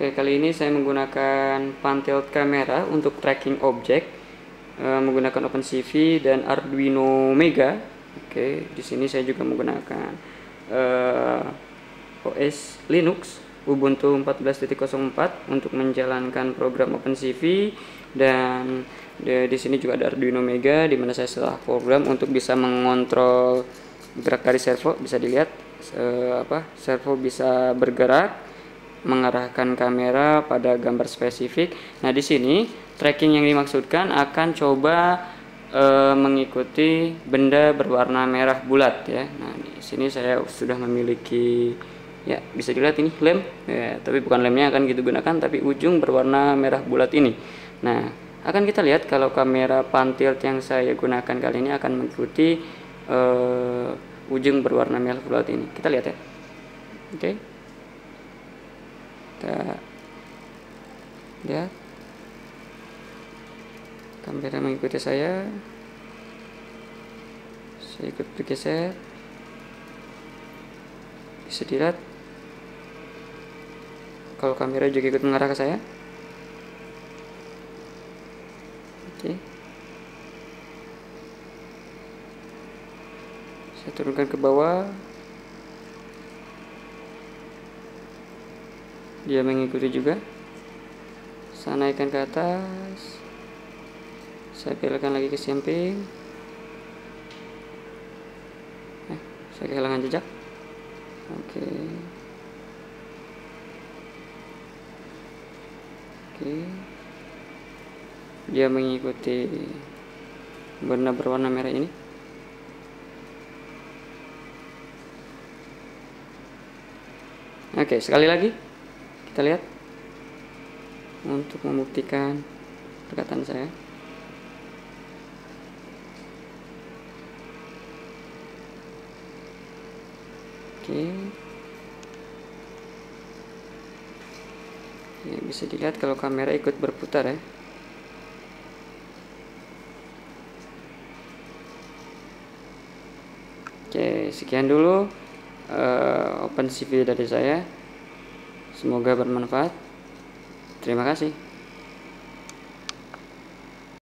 Oke, kali ini saya menggunakan pan-tilt kamera untuk tracking objek menggunakan OpenCV dan Arduino Mega. Oke, di sini saya juga menggunakan OS Linux Ubuntu 14.04 untuk menjalankan program OpenCV, dan di sini juga ada Arduino Mega di mana saya setelah program untuk bisa mengontrol gerak dari servo. Bisa dilihat servo bisa bergerak mengarahkan kamera pada gambar spesifik. Nah, di sini tracking yang dimaksudkan akan coba mengikuti benda berwarna merah bulat ya. Nah, di sini saya sudah memiliki, ya bisa dilihat ini lem ya, tapi bukan lemnya akan gitu gunakan, tapi ujung berwarna merah bulat ini. Nah, akan kita lihat kalau kamera pan-tilt yang saya gunakan kali ini akan mengikuti ujung berwarna merah bulat ini. Kita lihat ya. Oke. Kita lihat kamera mengikuti saya ikut bergeser. Bisa dilihat kalau kamera juga ikut mengarah ke saya. Oke, saya turunkan ke bawah, dia mengikuti juga. Saya naikkan ke atas, saya belokkan lagi ke samping. Saya kehilangan jejak. Oke. Dia mengikuti benda berwarna merah ini. Oke, sekali lagi kita lihat untuk membuktikan perkataan saya. Oke. Ya, bisa dilihat kalau kamera ikut berputar ya. Oke, sekian dulu OpenCV dari saya. Semoga bermanfaat. Terima kasih.